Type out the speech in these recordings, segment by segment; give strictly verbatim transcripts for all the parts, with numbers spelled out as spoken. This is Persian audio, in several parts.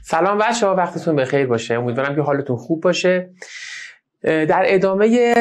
سلام بچه‌ها، وقتتون بخیر باشه. امیدوارم که حالتون خوب باشه. در ادامه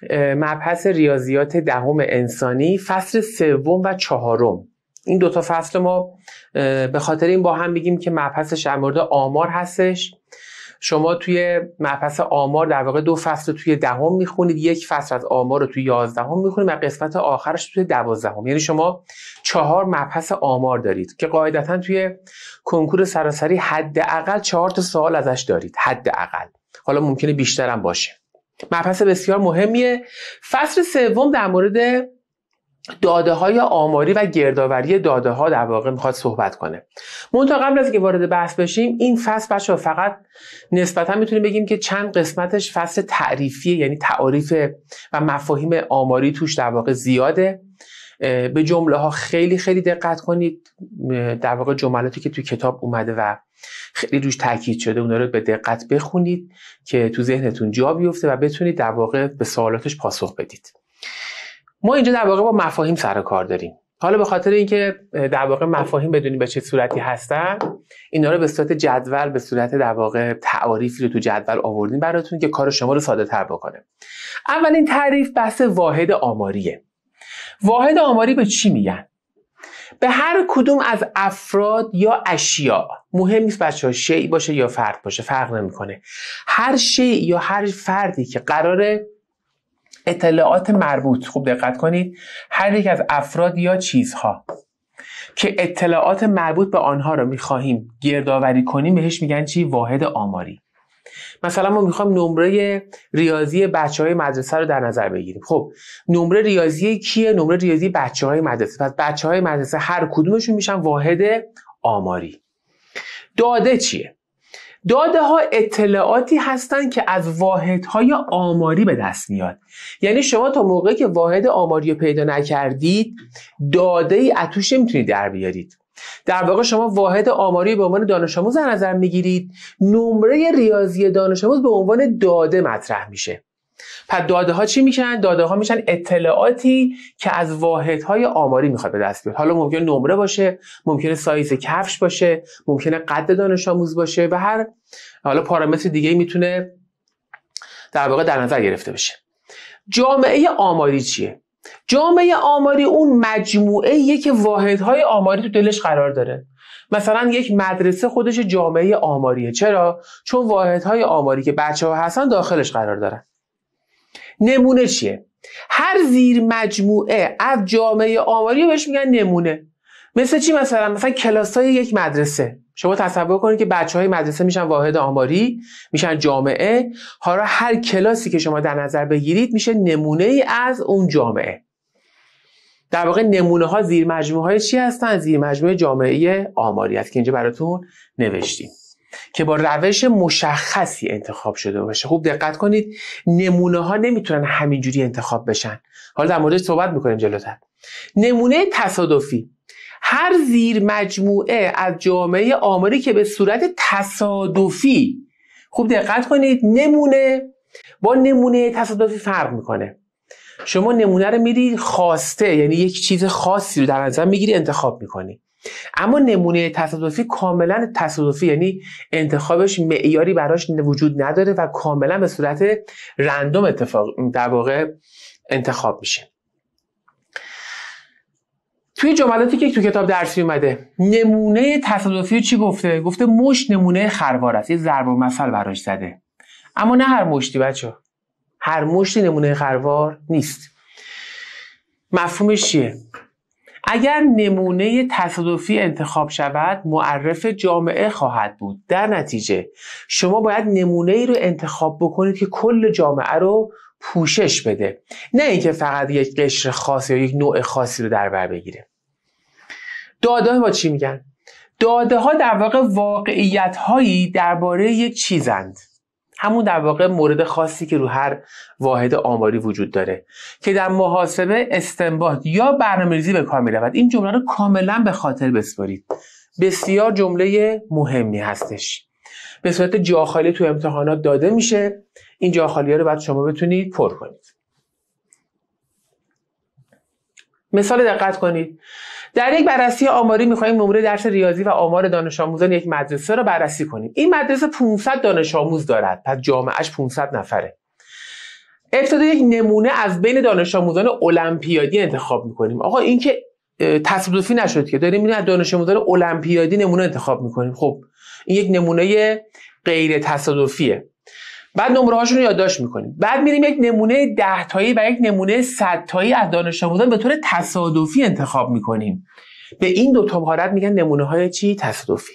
مبحث ریاضیات دهم انسانی فصل سوم و چهارم، این دوتا فصل ما به خاطر این با هم میگیم که مبحثش در مورد آمار هستش. شما توی مبحث آمار در واقع دو فصل توی دهم میخونید، یک فصل از آمار رو توی یازدهم میخونید و قسمت آخرش توی دوازدهم. یعنی شما چهار مبحث آمار دارید که قاعدتا توی کنکور سراسری حداقل چهار تا سوال ازش دارید، حداقل. حالا ممکنه بیشتر هم باشه. مبحث بسیار مهمیه. فصل سوم در مورد داده های آماری و گردآوری داده ها در واقع میخواد صحبت کنه. منتها قبل از که وارد بحث بشیم، این فصل بچه‌ها فقط نسبتا میتونیم بگیم که چند قسمتش فصل تعریفیه، یعنی تعریف و مفاهیم آماری توش در واقع زیاده. به جمله ها خیلی خیلی دقت کنید. در واقع جملاتی که توی کتاب اومده و خیلی روش تاکید شده اونا رو به دقت بخونید که تو ذهنتون جا بیفته و بتونید در واقع به سوالاتش پاسخ بدید. ما اینجا در واقع با مفاهیم سر کار داریم. حالا به خاطر اینکه در واقع مفاهیم بدونیم به چه صورتی هستن، اینا رو به صورت جدول، به صورت در واقع تعاریفی رو تو جدول آوردیم براتون که کار شما رو ساده تر بکنه. اولین تعریف بحث واحد آماریه. واحد آماری به چی میگن؟ به هر کدوم از افراد یا اشیاء، مهم نیست بچه‌ها شیء باشه یا فرد باشه، فرق نمیکنه، هر شیء یا هر فردی که قراره اطلاعات مربوط، خوب دقت کنید، هر یک از افراد یا چیزها که اطلاعات مربوط به آنها رو میخواهیم گردآوری کنیم بهش میگن چی؟ واحد آماری. مثلا ما میخوایم نمره ریاضی بچه‌های مدرسه رو در نظر بگیریم. خب نمره ریاضی کیه؟ نمره ریاضی بچه‌های مدرسه. پس بچه‌های مدرسه هر کدومشون میشن واحد آماری. داده چیه؟ داده ها اطلاعاتی هستن که از واحدهای آماری به دست میاد. یعنی شما تا موقعی که واحد آماری رو پیدا نکردید، داده ای از توش نمیتونید در بیارید. در واقع شما واحد آماری به عنوان دانش آموز در نظر میگیرید، نمره ریاضی دانش آموز به عنوان داده مطرح میشه. پس داده ها چی میشن؟ داده ها میشن اطلاعاتی که از واحدهای آماری میخواد به دست بیاد. حالا ممکنه نمره باشه، ممکنه سایز کفش باشه، ممکنه قد دانش آموز باشه و هر حالا پارامتر دیگه میتونه در واقع در نظر گرفته بشه. جامعه آماری چیه؟ جامعه آماری اون مجموعه‌ایه که واحدهای آماری تو دلش قرار داره. مثلا یک مدرسه خودش جامعه آماریه. چرا؟ چون واحدهای آماری که بچه‌ها هستن داخلش قرار دارن. نمونه چیه؟ هر زیر مجموعه از جامعه آماری بهش میگن نمونه. مثل چی؟ مثلا مثلا کلاس‌های یک مدرسه. شما تصور کنید که بچه‌های مدرسه میشن واحد آماری، میشن جامعه. حالا هر کلاسی که شما در نظر بگیرید میشه نمونه‌ای از اون جامعه. در واقع نمونه ها زیر مجموعه های چی هستن؟ زیر مجموعه جامعه آماری است که اینجا براتون نوشتیم که با روش مشخصی انتخاب شده باشه. خوب دقت کنید، نمونه ها نمیتونن همینجوری انتخاب بشن. حالا در موردش صحبت میکنیم جلوتر. نمونه تصادفی، هر زیر مجموعه از جامعه آماری که به صورت تصادفی، خوب دقت کنید، نمونه با نمونه تصادفی فرق میکنه. شما نمونه رو میری خواسته، یعنی یک چیز خاصی رو در نظر میگیری انتخاب میکنی. اما نمونه تصادفی کاملا تصادفی، یعنی انتخابش معیاری براش وجود نداره و کاملا به صورت رندوم اتفاق در واقع انتخاب میشه. توی جملاتی که تو کتاب درسی اومده، نمونه تصادفی چی گفته؟ گفته مشت نمونه خروار است. یه ضرب المثل براش زده. اما نه هر مشتی بچه‌ها. هر مشتی نمونه خروار نیست. مفهومش چیه؟ اگر نمونه تصادفی انتخاب شود، معرف جامعه خواهد بود. در نتیجه شما باید نمونه ای رو انتخاب بکنید که کل جامعه رو پوشش بده، نه اینکه فقط یک قشر خاص یا یک نوع خاصی رو در بر بگیره. داده ها با چی میگن؟ داده ها در واقع واقعیت هایی درباره یک چیزند. همون در واقع مورد خاصی که رو هر واحد آماری وجود داره که در محاسبه، استنباط یا برنامه‌ریزی به کار می‌رود. این جمله رو کاملا به خاطر بسپارید. بسیار جمله مهمی هستش. به صورت جاخالی تو امتحانات داده میشه. این جاخالی‌ها رو باید شما بتونید پر کنید. مثال دقت کنید. در یک بررسی آماری می‌خوایم نمره درس ریاضی و آمار دانش آموزان یک مدرسه را بررسی کنیم. این مدرسه پانصد دانش آموز دارد، پس جامعهش پانصد نفره. ابتدا یک نمونه از بین دانش آموزان المپیادی انتخاب می‌کنیم. آقا این که تصادفی نشد که داریم از دانش آموزان المپیادی نمونه انتخاب می‌کنیم. خب این یک نمونه غیر تصادفیه. بعد نمره هاشون رو یادداشت می‌کنیم. بعد میریم یک نمونه ده تایی و یک نمونه صد تایی از دانش آموزان به طور تصادفی انتخاب می‌کنیم. به این دو تا حالت میگن نمونه‌های چی؟ تصادفی.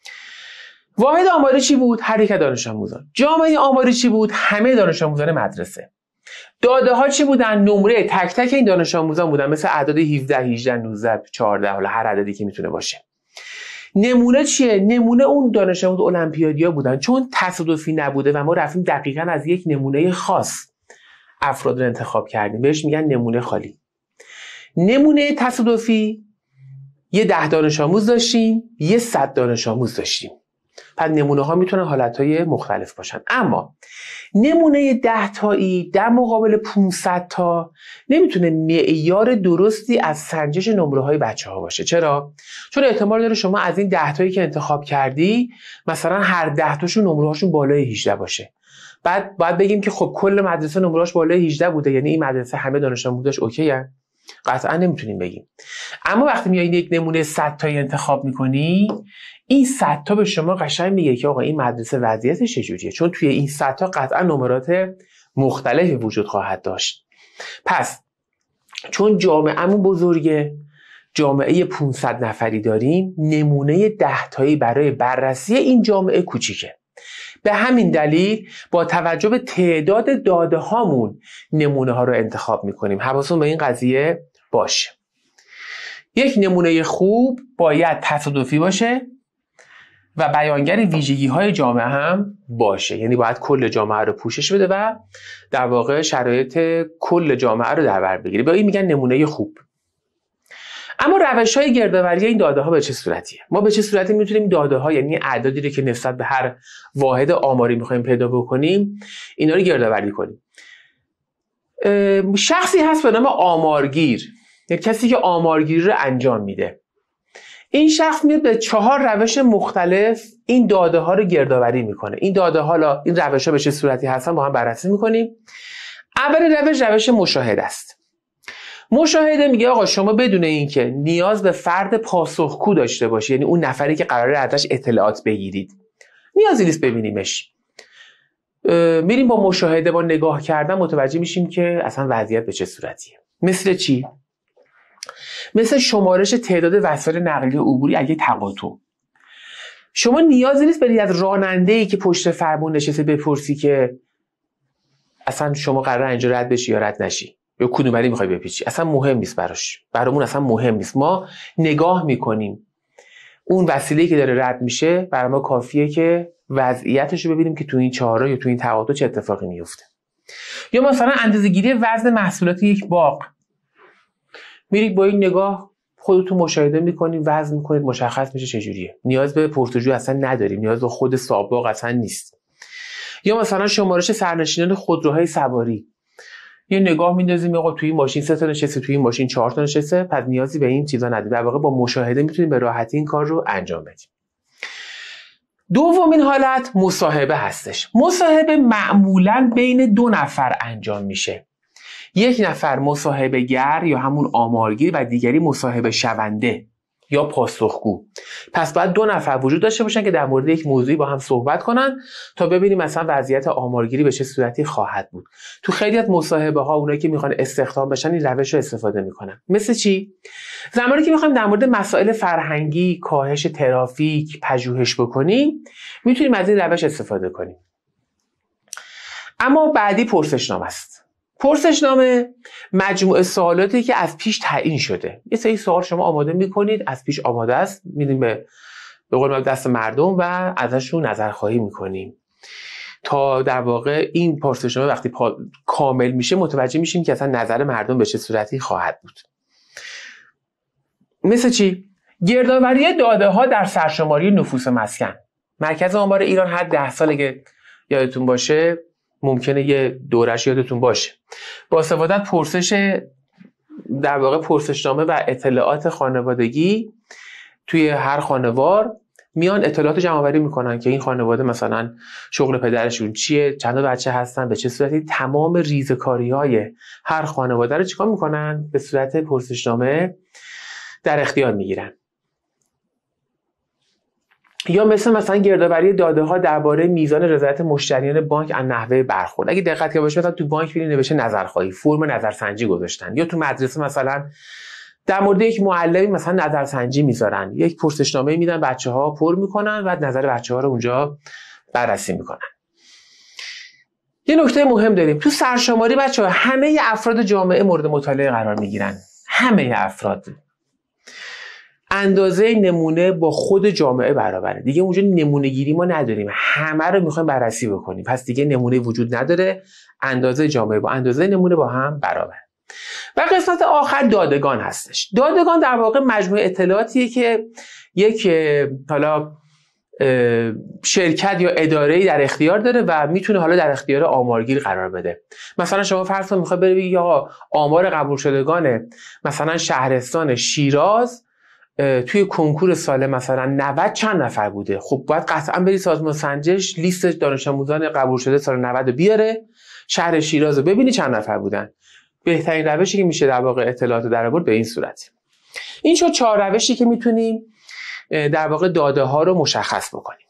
واحد آماری چی بود؟ هر یک از دانش آموزان. جامعه آماری چی بود؟ همه دانش آموزان مدرسه. داده ها چی بودن؟ نمره تک تک این دانش آموزان بودن، مثل اعداد هفده، هجده، نوزده، چهارده، حالا هر عددی که میتونه باشه. نمونه چیه؟ نمونه اون دانش آموز المپیادیا بودن، چون تصادفی نبوده و ما رفتیم دقیقاً از یک نمونه خاص افراد رو انتخاب کردیم، بهش میگن نمونه خالی. نمونه تصادفی یه ده دانش آموز داشتیم، یه صد دانش آموز داشتیم. پس نمونه ها میتونن حالتهای مختلف باشن. اما نمونه ده تایی در مقابل پانصد تا نمیتونه معیار درستی از سنجش نمره های بچه ها باشه. چرا؟ چون احتمال داره شما از این ده تایی که انتخاب کردی مثلا هر ده تاشون نمره هاشون بالای هجده باشه. بعد باید بگیم که خب کل مدرسه نمره هاش بالای هجده بوده، یعنی این مدرسه همه دانش آموزش اوکی ان؟ قطعا نمیتونیم بگیم. اما وقتی میای یک نمونه صد تایی انتخاب میکنی، این صد تا به شما قشنگ میگه که آقا این مدرسه وضعیتش چجوریه، چون توی این صد تا قطعا نمرات مختلفی وجود خواهد داشت. پس چون جامعه‌مون بزرگه، جامعه پانصد نفری داریم، نمونه ده تایی برای بررسی این جامعه کوچیکه. به همین دلیل با توجه به تعداد داده هامون نمونه ها رو انتخاب میکنیم. حواستون به این قضیه باشه. یک نمونه خوب باید تصادفی باشه و بیانگر ویژگی های جامعه هم باشه، یعنی باید کل جامعه رو پوشش بده و در واقع شرایط کل جامعه رو در بر بگیره. به این میگن نمونه خوب. اما روش های گردآوری این داده ها به چه صورتیه؟ ما به چه صورتی میتونیم داده ها، یعنی اعدادی رو که نسبت به هر واحد آماری میخوایم پیدا بکنیم، اینا رو گردآوری کنیم؟ شخصی هست به نام آمارگیر، یک کسی که آمارگیری رو انجام میده. این شخص میاد به چهار روش مختلف این داده ها رو گردآوری میکنه. این داده ها، این روش ها به چه صورتی هستن با هم بررسی میکنیم. اول روش روش مشاهده است. مشاهده میگه آقا شما بدون اینکه نیاز به فرد پاسخگو داشته باشی، یعنی اون نفری که قراره ازش اطلاعات بگیرید، نیازی نیست ببینیمش، میریم با مشاهده، با نگاه کردن متوجه میشیم که اصلا وضعیت به چه صورتیه. مثل چی؟ مثل شمارش تعداد وسایل نقلیه عبوری اگه تقاطع. شما نیازی نیست برید از راننده‌ای که پشت فرمون نشسته بپرسی که اصلا شما قراره اینجا رد بشی یا رد نشی یا کدوم ولی میخوای بپیچی، اصلا مهم نیست براش، برامون اصلا مهم نیست. ما نگاه میکنیم اون وسیله‌ای که داره رد میشه، برای ما کافیه که وضعیتش رو ببینیم که تو این چهارراه یا تو این تقاطع چه اتفاقی میفته. یا مثلا اندازه‌گیری وزن محصولات یک باغ، میرید با این نگاه خودتون مشاهده میکنید، وزن میکنید، مشخص میشه چجوریه. نیاز به پرسجو اصلا نداریم، نیاز به خود سابق اصلا نیست. یا مثلا شمارش سرنشینان خودروهای سواری، یه نگاه میندازیم آقا توی این ماشین سه تا نشسته، توی این ماشین چهار تا نشسته، پس نیازی به این چیزا نداریم. در واقع با مشاهده میتونیم به راحتی این کار رو انجام بدیم. دومین حالت مصاحبه هستش. مصاحبه معمولاً بین دو نفر انجام میشه. یک نفر مصاحبه گر یا همون آمارگیر و دیگری مصاحبه شونده یا پاسخگو. پس باید دو نفر وجود داشته باشن که در مورد یک موضوعی با هم صحبت کنن تا ببینیم مثلا وضعیت آمارگیری به چه صورتی خواهد بود. تو خیلی از مصاحبه ها اونایی که میخوان استخدام بشن این روش رو استفاده میکنن. مثل چی؟ زمانی که میخوایم در مورد مسائل فرهنگی، کاهش ترافیک، پژوهش بکنیم، میتونیم از این روش استفاده کنیم. اما بعدی پرسشنامه است. پرسشنامه مجموعه سوالاتی که از پیش تعیین شده. یه سری سوال شما آماده میکنید، از پیش آماده است، میدیم به به قول معروف دست مردم و ازشون نظرخواهی میکنیم تا در واقع این پرسشنامه وقتی پا... کامل میشه متوجه میشیم که اصلا نظر مردم به چه صورتی خواهد بود. مثل چی؟ گردآوری داده ها در سرشماری نفوس مسکن. مرکز آمار ایران هر ده سال اگه یادتون باشه، ممکنه یه دورش یادتون باشه، با استفاده پرسش در واقع پرسشنامه و اطلاعات خانوادگی توی هر خانوار میان اطلاعات جمع آوری میکنن که این خانواده مثلا شغل پدرشون چیه، چند تا بچه هستن، به چه صورتی. تمام ریزکاری‌های هر خانواده رو چیکار میکنن؟ به صورت پرسشنامه در اختیار میگیرن. یا مثل مثلا گردآوری داده ها درباره میزان رضایت مشتریان بانک از نحوه برخورد. اگه دقت کنید مثلا تو بانک ببینید نوشته نظرخواهی، فرم نظرسنجی گذاشتن. یا تو مدرسه مثلا در مورد یک معلمی مثلا نظرسنجی میذارن، یک پرسشنامه میدن، بچه‌ها پر میکنن، بعد نظر بچه‌ها رو اونجا بررسی میکنن. یه نکته مهم داریم تو سرشماری بچه‌ها، همه افراد جامعه مورد مطالعه قرار میگیرن. همه افراد. اندازه نمونه با خود جامعه برابره. دیگه اونجا نمونه گیری ما نداریم، همه رو میخوایم بررسی بکنیم. پس دیگه نمونه وجود نداره، اندازه جامعه با اندازه نمونه با هم برابر. و قسمت آخر دادگان هستش. دادگان در واقع مجموعه اطلاعاتیه که یک حالا شرکت یا اداره‌ای در اختیار داره و میتونه حالا در اختیار آمارگیر قرار بده. مثلا شما فرض کنید میخواد بری بگی آقا آمار قبول شدگان مثلا شهرستان شیراز توی کنکور سال مثلا نود چند نفر بوده. خب باید قطعا بری سازمان سنجش لیست دانش آموزان قبول شده سال نود رو بیاره، شهر شیراز رو ببینی چند نفر بودن. بهترین روشی که میشه در واقع اطلاعات در آورد به این صورت. این شد چهار روشی که میتونیم در واقع داده ها رو مشخص بکنیم.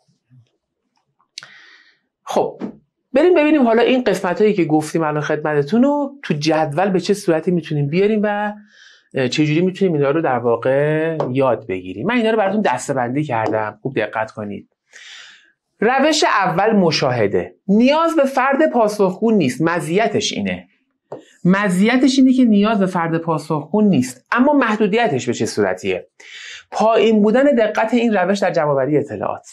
خب بریم ببینیم حالا این قسمت هایی که گفتیم الان خدمتتون رو تو جدول به چه صورتی میتونیم بیاریم و چجوری میتونیم اینا رو در واقع یاد بگیریم. من اینا رو براتون دسته‌بندی کردم، خوب دقت کنید. روش اول مشاهده. نیاز به فرد پاسخگو نیست، مزیتش اینه. مزیتش اینه که نیاز به فرد پاسخگو نیست، اما محدودیتش به چه صورتیه؟ پایین بودن دقت این روش در جمع‌آوری اطلاعات.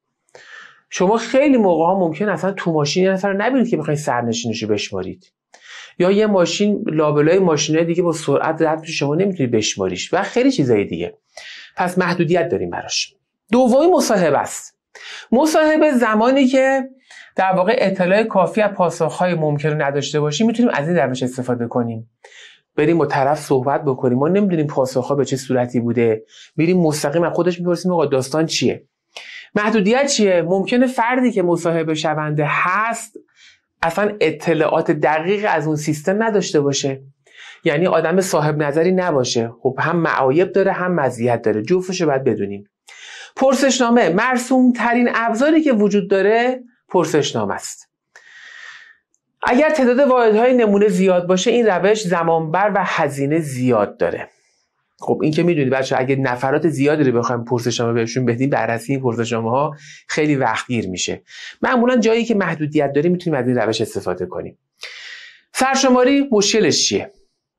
شما خیلی موقع ها ممکن اصلا تو ماشین یه نفر رو نبینید که بخواید سرنشینش رو بشمارید، یا یه ماشین لابلای ماشینای دیگه با سرعت رد میشه شما نمیتونید بشماریش و خیلی چیزای دیگه. پس محدودیت داریم براش. دومی مصاحبه است. مصاحبه زمانی که در واقع اطلاع کافی از پاسخهای ممکن رو نداشته باشیم میتونیم از این روش استفاده کنیم. بریم با طرف صحبت بکنیم، ما نمیدونیم پاسخها به چه صورتی بوده، میریم مستقیم از خودش میپرسیم آقا داستان چیه. محدودیت چیه؟ ممکنه فردی که مصاحبه شونده هست اصلا اطلاعات دقیق از اون سیستم نداشته باشه، یعنی آدم صاحب نظری نباشه. خب هم معایب داره هم مزیت داره، جفتشو باید بدونیم. پرسشنامه مرسوم ترین ابزاری که وجود داره پرسشنامه است. اگر تعداد واحدهای نمونه زیاد باشه این روش زمانبر و هزینه زیاد داره. خب این که میدونید بچه اگه نفرات زیادی رو بخوایم پرسشنامه بهشون بدیم بررسی این پرسشنامه ها خیلی وقتگیر میشه. معمولا جایی که محدودیت داریم میتونیم از این روش استفاده کنیم. سرشماری مشکلش چیه؟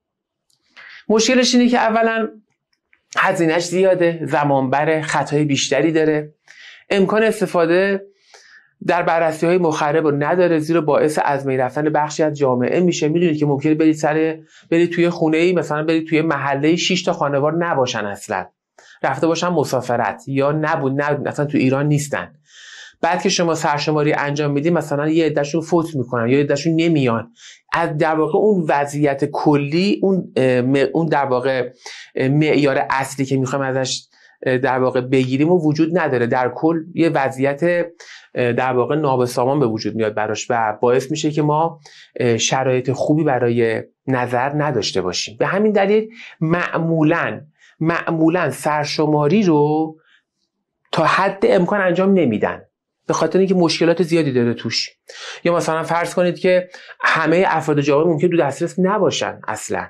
مشکلش اینه که اولا هزینه‌اش زیاده، زمانبره، خطای بیشتری داره، امکان استفاده در بررسی های مخرب رو نداره، زیرا باعث از بین رفتن بخشی از جامعه میشه. میدونید که ممکنه برید سر برید توی خونه‌ای مثلا برید توی محله شش تا خانوار نباشن، اصلا رفته باشن مسافرت یا نبود نه اصلا تو ایران نیستن. بعد که شما سرشماری انجام میدید مثلا یه عدهشون فوت میکنن یا یه عدهشون نمیان. از در واقع اون وضعیت کلی اون اون در واقع معیار اصلی که میخوایم ازش در واقع بگیریم و وجود نداره. در کل یه وضعیت در واقع نابسامان به وجود میاد براش و باعث میشه که ما شرایط خوبی برای نظر نداشته باشیم. به همین دلیل معمولاً معمولاً سرشماری رو تا حد امکان انجام نمیدن، به خاطر اینکه مشکلات زیادی داره توش. یا مثلا فرض کنید که همه افراد جامعه ممکن تو دسترس نباشن اصلا.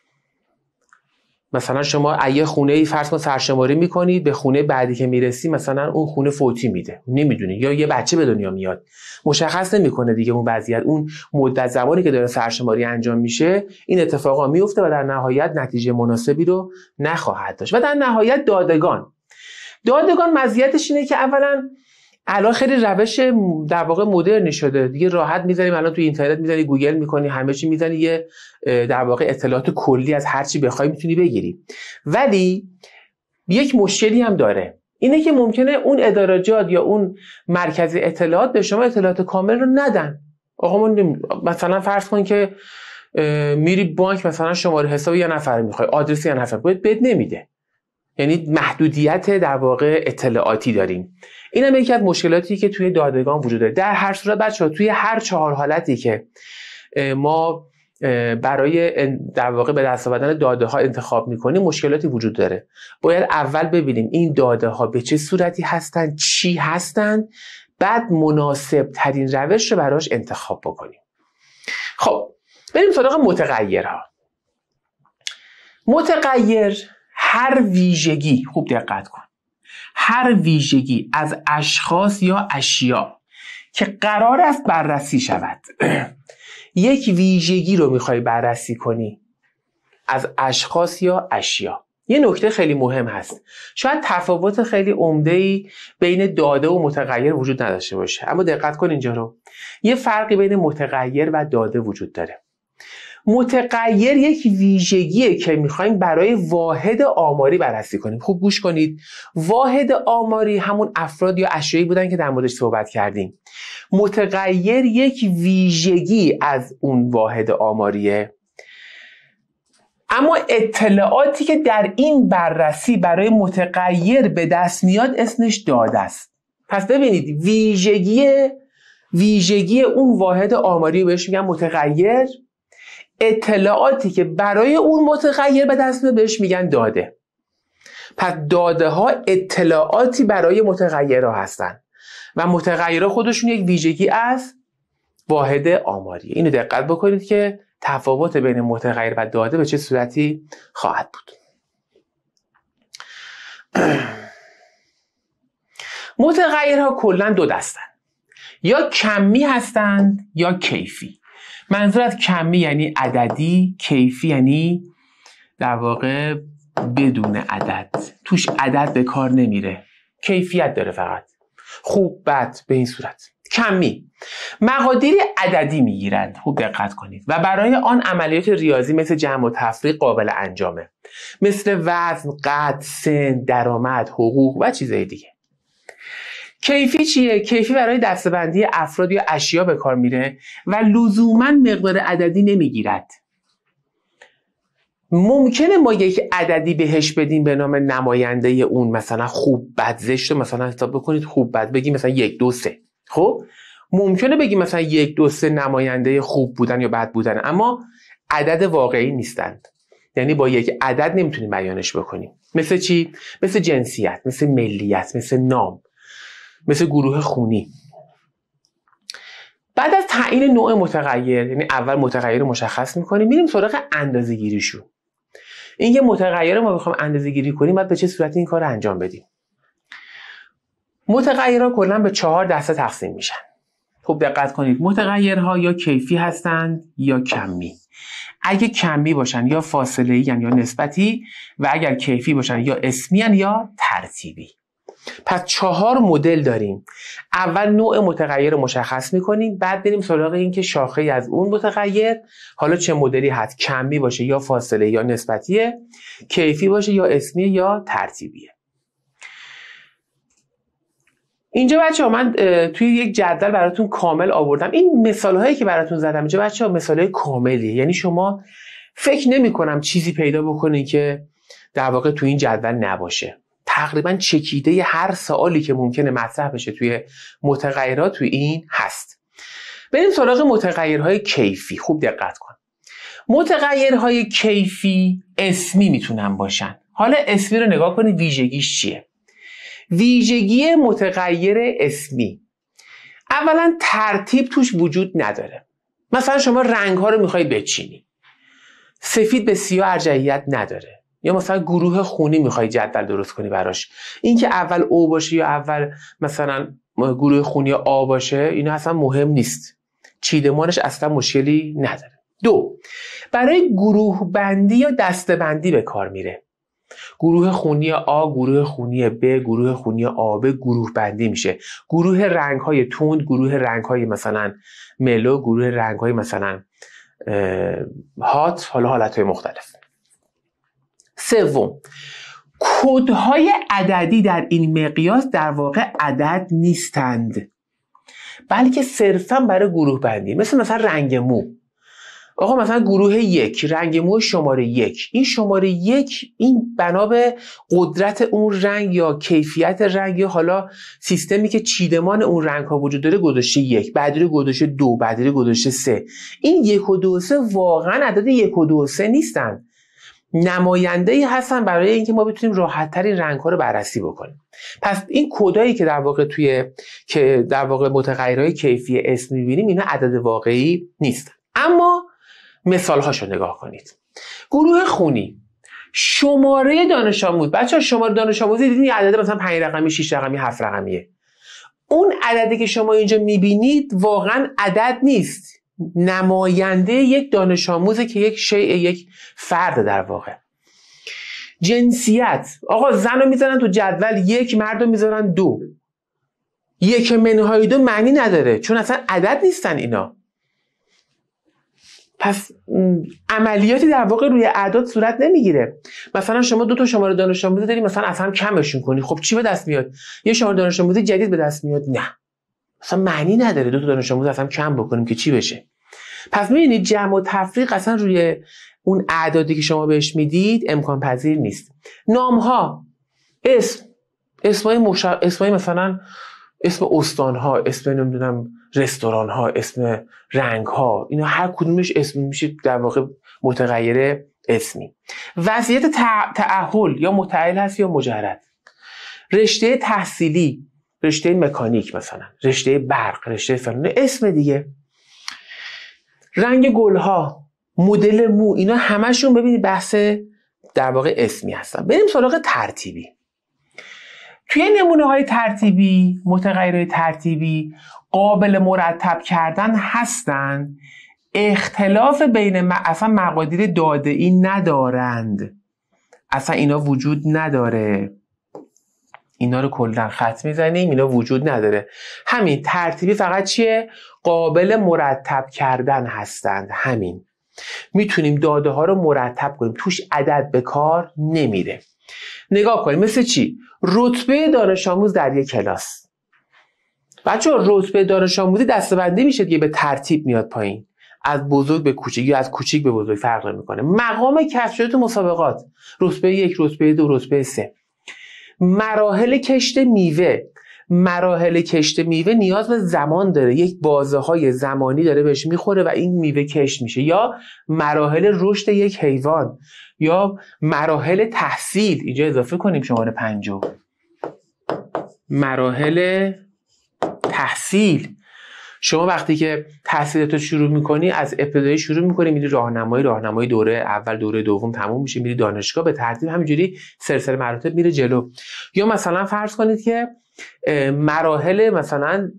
مثلا شما اگه خونه ای فرض کن سرشماری میکنید، به خونه بعدی که میرسی مثلا اون خونه فوتی میده، نمیدونی، یا یه بچه به دنیا میاد، مشخص نمیکنه دیگه اون وضعیت، اون مدت زمانی که داره سرشماری انجام میشه این اتفاقا میفته و در نهایت نتیجه مناسبی رو نخواهد داشت. و در نهایت دادگان دادگان مزیتش اینه که اولا الان خیلی روش در واقع مدرنی شده دیگه، راحت میذاریم الان تو اینترنت میذاری، گوگل میکنی، همه چی میزنی، یه در واقع اطلاعات کلی از هر چی بخوای میتونی بگیری. ولی یک مشکلی هم داره، اینه که ممکنه اون ادارجات یا اون مرکز اطلاعات به شما اطلاعات کامل رو ندن. آقا من مثلا فرض کن که میری بانک مثلا شماره حساب یه نفر میخوای، آدرس یه نفر باید بد نمیده. یعنی محدودیت در واقع اطلاعاتی داریم. این هم یکی از مشکلاتی که توی دادگان وجود داره. در هر صورت بچه‌ها توی هر چهار حالتی که ما برای در واقع به دست آوردن داده ها انتخاب میکنیم مشکلاتی وجود داره. باید اول ببینیم این داده ها به چه صورتی هستن، چی هستن، بعد مناسب ترین روش رو براش انتخاب بکنیم. خب بریم سراغ متغیرها. متغیر هر ویژگی، خوب دقت کن، هر ویژگی از اشخاص یا اشیا که قرار است بررسی شود. یک ویژگی رو میخوای بررسی کنی از اشخاص یا اشیا. یه نکته خیلی مهم هست، شاید تفاوت خیلی عمده‌ای بین داده و متغیر وجود نداشته باشه، اما دقت کن اینجا رو، یه فرقی بین متغیر و داده وجود داره. متغیر یک ویژگیه که میخوایم برای واحد آماری بررسی کنیم. خوب گوش کنید، واحد آماری همون افراد یا اشیایی بودن که در موردش صحبت کردیم. متغیر یک ویژگی از اون واحد آماریه، اما اطلاعاتی که در این بررسی برای متغیر به دست میاد اسمش داده است. پس ببینید ویژگی ویژگی اون واحد آماری بهش میگن متغیر، اطلاعاتی که برای اون متغیر به دست میاد بهش میگن داده. پس داده ها اطلاعاتی برای متغیرها هستن و متغیرها خودشون یک ویژگی از واحد آماری. اینو دقت بکنید که تفاوت بین متغیر و داده به چه صورتی خواهد بود. متغیرها کلا دو دستن، یا کمی هستند یا کیفی. منظور از کمی یعنی عددی، کیفی یعنی در واقع بدون عدد، توش عدد به کار نمیره، کیفیت داره فقط، خوب بد. به این صورت کمی مقادیر عددی میگیرند، خوب دقت کنید، و برای آن عملیات ریاضی مثل جمع و تفریق قابل انجامه، مثل وزن، قد، سن، درآمد، حقوق و چیزهای دیگه. کیفی چیه؟ کیفی برای دسته‌بندی افراد یا اشیا به کار میره و لزوما مقدار عددی نمیگیرد. ممکنه ما یک عددی بهش بدیم به نام نماینده اون، مثلا خوب بد زشت رو مثلا حساب بکنید، خوب بد بگیم مثلا یک دو سه. خب ممکنه بگیم مثلا یک دو سه نماینده خوب بودن یا بد بودن، اما عدد واقعی نیستند. یعنی با یک عدد نمیتونیم بیانش بکنیم. مثل چی؟ مثل جنسیت، مثل ملیت، مثل نام، مثل گروه خونی. بعد از تعیین نوع متغیر، یعنی اول متغیر مشخص میکنیم، میریم سراغ اندازه‌گیریشون. اینکه متغیر ما بخوام اندازه‌گیری کنیم باید به چه صورتی این کار رو انجام بدیم. متغیرها کلا به چهار دسته تقسیم میشن. خوب دقت کنید، متغیرها یا کیفی هستند یا کمی. اگه کمی باشن یا فاصله‌ای یا نسبتی، و اگر کیفی باشن یا اسمی یا ترتیبی. پس چهار مدل داریم. اول نوع متغیر رو مشخص میکنیم، بعد بریم سراغ این که شاخه از اون متغیر حالا چه مدلی هست، کمی باشه یا فاصله یا نسبتیه، کیفی باشه یا اسمی یا ترتیبیه. اینجا بچه ها من توی یک جدول براتون کامل آوردم. این مثال هایی که براتون زدم اینجا بچه ها مثال های کاملیه، یعنی شما فکر نمی کنم چیزی پیدا بکنید که در واقع توی این جدول نباشه. تقریبا چکیده هر سوالی که ممکنه مطرح بشه توی متغیرات توی این هست. بریم سراغ متغیرهای کیفی. خوب دقت کن، متغیرهای کیفی اسمی میتونن باشن. حالا اسمی رو نگاه کنید ویژگیش چیه. ویژگی متغیر اسمی، اولا ترتیب توش وجود نداره. مثلا شما رنگ ها رو میخوای بچینی، سفید به سیاه ارجحیت نداره. یا مثلا گروه خونی میخوای جدول درست کنی براش، این که اول او باشه یا اول مثلا گروه خونی آ باشه اینا اصلا مهم نیست، چیدمانش اصلا مشکلی نداره. دو، برای گروه بندی یا دسته بندی به کار میره. گروه خونی آ، گروه خونی ب، گروه خونی آ ب گروه بندی میشه. گروه رنگ های تند، گروه رنگ های مثلا ملو، گروه رنگ های مثلا هات، حالا حالت های مختلف. سوم، کدهای عددی در این مقیاس در واقع عدد نیستند، بلکه صرفا برای گروه بندی. مثل مثلا رنگ مو. آقا مثلا گروه یک، رنگ مو شماره یک، این شماره یک این بنا به قدرت اون رنگ یا کیفیت رنگ یا حالا سیستمی که چیدمان اون رنگ ها وجود داره گذاشته یک، بعدی رو گذاشته دو، بعدی رو گذاشته سه. این یک و دو و سه واقعا عدد یک و دو و سه نیستن، نماینده ای هستن برای اینکه ما بتونیم راحت تر این رنگ ها رو بررسی بکنیم. پس این کدایی که در واقع توی که در واقع متغیرهای کیفی اسم می‌بینیم اینا عدد واقعی نیستن. اما مثال هاشو نگاه کنید. گروه خونی، شماره دانش آموز، بچه‌ها شماره دانش آموزی دیدین یه عدد مثلا پنج رقمی، شش رقمی، هفت رقمیه. اون عددی که شما اینجا می‌بینید واقعا عدد نیست، نماینده یک دانش آموزه که یک شیء، یک فرد در واقع. جنسیت، آقا زن رو میذارن تو جدول یک، مرد رو میذارن دو. یک منهای دو معنی نداره چون اصلا عدد نیستن اینا. پس عملیاتی در واقع روی اعداد صورت نمیگیره. مثلا شما دو تا شماره دانش آموزی داری، مثلا اصلا کمشون کنی، خب چی به دست میاد؟ یه شماره دانش آموزی جدید به دست میاد؟ نه، اصلا معنی نداره دو تا دانش آموز اصلا کم بکنیم که چی بشه. پس میبینید جمع و تفریق اصلا روی اون اعدادی که شما بهش میدید امکان پذیر نیست. نام ها، اسم، اسمای مش... اسمای مثلا اسم استان ها، اسم نمیدونم رستوران ها، اسم رنگ ها، اینا هر کدومش اسم میشه در واقع متغیر اسمی. وضعیت تأهل یا متأهل هست یا مجرد. رشته تحصیلی، رشته مکانیک مثلا، رشته برق، رشته فلان، اسم دیگه. رنگ گلها، مدل مو، اینا همشون ببینید بحث در واقع اسمی هستن. بریم سراغ ترتیبی. توی نمونه های ترتیبی، متغیرهای ترتیبی قابل مرتب کردن هستن، اختلاف بین م... اصلا مقادیر داده ای ندارند، اصلا اینا وجود نداره. اینا رو کلا خط میزنیم، اینا وجود نداره. همین ترتیبی فقط چیه؟ قابل مرتب کردن هستند. همین میتونیم داده ها رو مرتب کنیم، توش عدد به کار نمیره. نگاه کنیم مثل چی؟ رتبه دانش آموز در یک کلاس. بچه‌ها رتبه دانش آموزی دسته‌بندی میشه دیگه، به ترتیب میاد پایین، از بزرگ به کوچیک یا از کوچیک به بزرگ فرق نمیکنه. مقام کسب شده تو مسابقات، رتبه یک، رتبه دو، رتبه سه. مراحل کشت میوه، مراحل کشت میوه نیاز به زمان داره، یک بازه های زمانی داره بهش میخوره و این میوه کشت میشه. یا مراحل رشد یک حیوان، یا مراحل تحصیل. اینجا اضافه کنیم شماره پنجم، مراحل تحصیل. شما وقتی که تحصیلاتو شروع میکنی، از ابتدایی شروع میکنی، میری راهنمایی، راهنمایی دوره اول، دوره دوم تموم میشه، میری دانشگاه، به ترتیب همینجوری سلسله مراتب میره جلو. یا مثلا فرض کنید که مراحل مثلا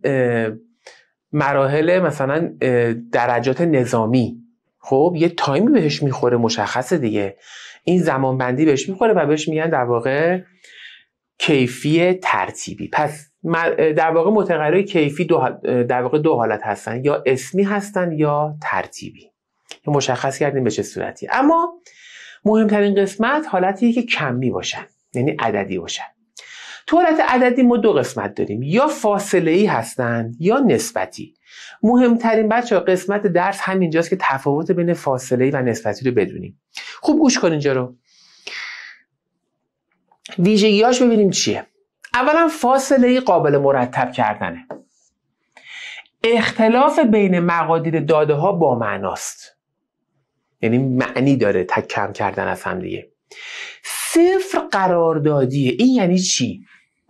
مراحل مثلا درجات نظامی، خب یه تایمی بهش میخوره مشخصه دیگه، این زمان بندی بهش میخوره و بهش میگن در واقع کیفی ترتیبی. پس در واقع متغیرهای کیفی دو در واقع دو حالت هستن، یا اسمی هستن یا ترتیبی. مشخص کردیم به چه صورتی. اما مهمترین قسمت حالتیه که کمی باشن، یعنی عددی باشن. تو حالت عددی ما دو قسمت داریم، یا فاصله ای هستن یا نسبتی. مهمترین بچه‌ها قسمت درس همینجاست که تفاوت بین فاصله ای و نسبتی رو بدونیم. خوب گوش کن اینجا رو. ویژگی‌هاش ببینیم چیه. اولا فاصله ای قابل مرتب کردنه. اختلاف بین مقادیر داده ها با معناست، یعنی معنی داره، تک کم کردن از هم دیگه. صفر قراردادیه. این یعنی چی؟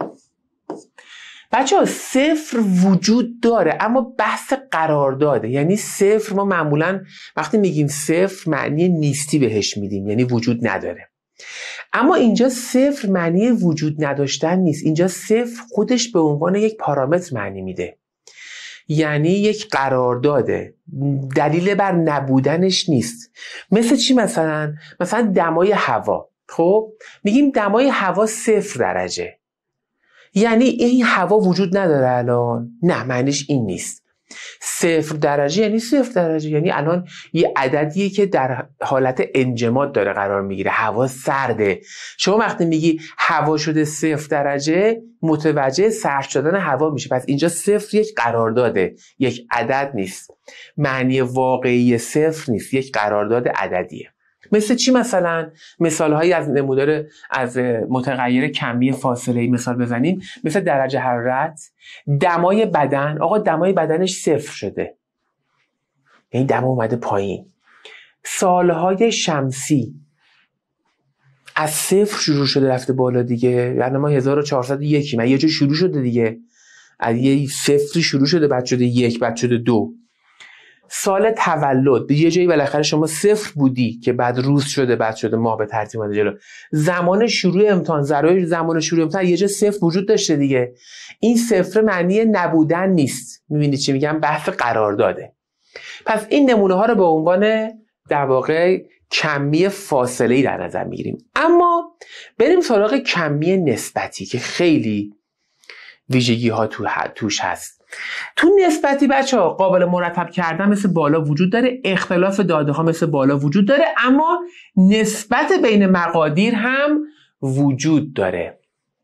بچه ها صفر وجود داره اما بحث قرارداده. یعنی صفر ما معمولا وقتی میگیم صفر معنی نیستی بهش میدیم، یعنی وجود نداره. اما اینجا صفر معنی وجود نداشتن نیست، اینجا صفر خودش به عنوان یک پارامتر معنی میده، یعنی یک قرارداده، دلیل بر نبودنش نیست. مثل چی مثلا؟ مثلا دمای هوا. خب میگیم دمای هوا صفر درجه، یعنی این هوا وجود نداره الان؟ نه، معنیش این نیست. صفر درجه یعنی صفر درجه، یعنی الان یه عددیه که در حالت انجماد داره قرار میگیره، هوا سرده. شما وقتی میگی هوا شده صفر درجه متوجه سرد شدن هوا میشه. پس اینجا صفر یک قرارداده، یک عدد نیست. معنی واقعی صفر نیست، یک قرارداد عددیه. مثل چی مثلا؟ مثال هایی از نمودار از متغیر کمی فاصله ای مثال بزنیم. مثل درجه حرارت، دمای بدن. آقا دمای بدنش صفر شده، یعنی دما اومده پایین. سالهای شمسی از صفر شروع شده رفته بالا دیگه، یعنی ما هزار و چهارصد و یک من یه جا شروع شده دیگه، از یه صفری شروع شده بعد شده یک بعد شده دو. سال تولد به یه جایی بالاخره شما صفر بودی که بعد روز شده بعد شده ماه به ترتیب اومده جلو. زمان شروع امتحان، ذرای زمان شروع امتحان یه جا صفر وجود داشته دیگه. این صفر معنی نبودن نیست. میبینید چی میگم؟ بحث قرارداده. پس این نمونه ها رو به عنوان در واقع کمی فاصله ای در نظر میگیریم. اما بریم سراغ کمی نسبتی که خیلی ویژگی ها تو توش هست. تو نسبتی بچه ها قابل مرتب کردن مثل بالا وجود داره، اختلاف داده ها مثل بالا وجود داره، اما نسبت بین مقادیر هم وجود داره.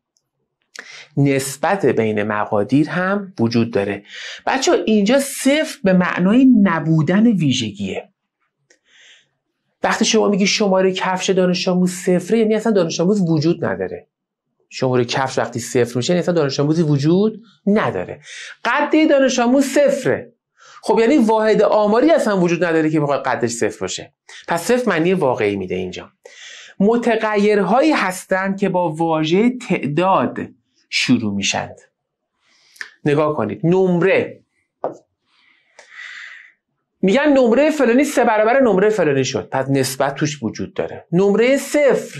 نسبت بین مقادیر هم وجود داره. بچه ها اینجا صفر به معنای نبودن ویژگیه. وقتی شما میگی شماره کفش دانش آموز صفره، یعنی اصلا دانش آموز وجود نداره. شماره کفش وقتی صفر میشه یعنی اصلا دانش آموزی وجود نداره. قد دانش آموز صفره، خب یعنی واحد آماری اصلا وجود نداره که بخواد قدش صفر باشه. پس صفر معنی واقعی میده. اینجا متغیرهایی هستند که با واژه تعداد شروع میشند. نگاه کنید، نمره، میگن نمره فلانی سه برابر نمره فلانی شد، پس نسبت توش وجود داره. نمره صفر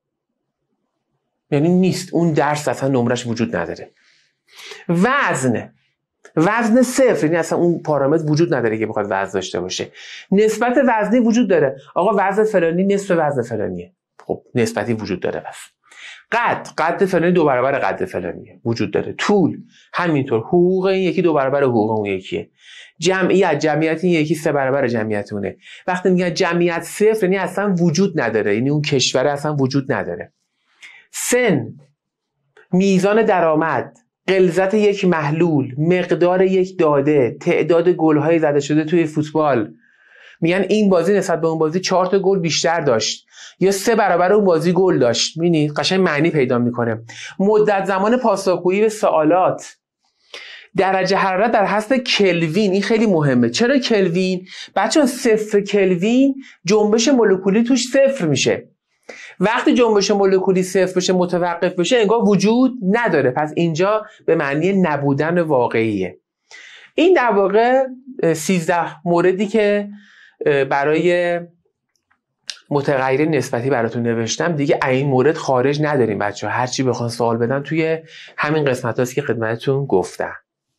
یعنی نیست، اون درس اصلا نمرش وجود نداره. وزن، وزن صفر یعنی اصلا اون پارامتر وجود نداره که بخواد وزن داشته باشه. نسبت وزنی وجود داره، آقا وزن فلانی نصف وزن فلانیه، خب نسبتی وجود داره. بس قد، قد فلانی دو برابر قد فلانیه، وجود داره. طول همینطور، حقوق این یکی دو برابر حقوق اون یکیه. جمعیت، جمعیت این یکی سه برابر جمعیت اونه. وقتی میگن جمعیت صفر یعنی اصلا وجود نداره، یعنی اون کشور اصلا وجود نداره. سن، میزان درآمد، غلظت یک محلول، مقدار یک داده، تعداد گل‌های زده شده توی فوتبال. میگن این بازی نسبت به اون بازی چهار تا گل بیشتر داشت یا سه برابر اون بازی گل داشت. می‌بینید قشنگ معنی پیدا میکنه. مدت زمان پاسخگویی به سوالات. درجه حرارت در حسب کلوین، این خیلی مهمه. چرا کلوین؟ بچه‌ها صفر کلوین جنبش مولکولی توش صفر میشه. وقتی جنبش مولکولی صفر بشه، متوقف بشه، انگار وجود نداره. پس اینجا به معنی نبودن واقعیه. این در واقع سیزده موردی که برای متغیر نسبتی براتون نوشتم. دیگه این مورد خارج نداریم بچه‌ها، هر چی بخوان سوال بدن توی همین قسمت هاست که خدمتتون گفتم.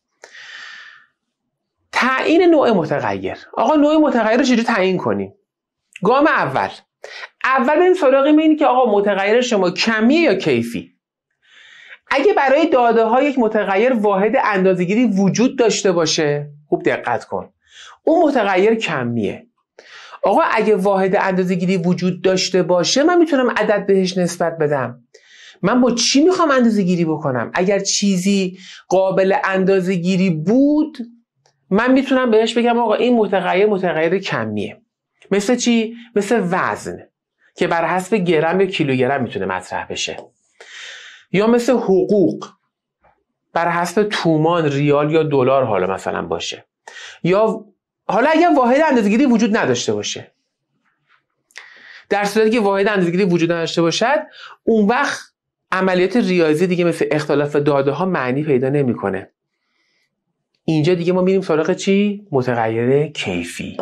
تعیین نوع متغیر. آقا نوع متغیر رو چجوری تعیین کنیم؟ گام اول اول بریم سراغ اینه که آقا متغیر شما کمیه یا کیفی. اگه برای داده ها یک متغیر واحد اندازه‌گیری وجود داشته باشه، خوب دقت کن، اون متغیر کمیه. آقا اگه واحد اندازه‌گیری وجود داشته باشه، من میتونم عدد بهش نسبت بدم. من با چی میخوام اندازه‌گیری بکنم؟ اگر چیزی قابل اندازه‌گیری بود، من میتونم بهش بگم آقا این متغیر متغیر کمیه. مثل چی؟ مثل وزن که بر حسب گرم یا کیلوگرم میتونه مطرح بشه، یا مثل حقوق بر حسب تومان، ریال یا دلار حالا مثلا باشه، یا حالا اگر واحد اندازه‌گیری وجود نداشته باشه. در صورتی که واحد اندازه‌گیری وجود نداشته باشد، اون وقت عملیات ریاضی دیگه مثل اختلاف داده ها معنی پیدا نمیکنه. اینجا دیگه ما میریم سراغ چی؟ متغیر کیفی.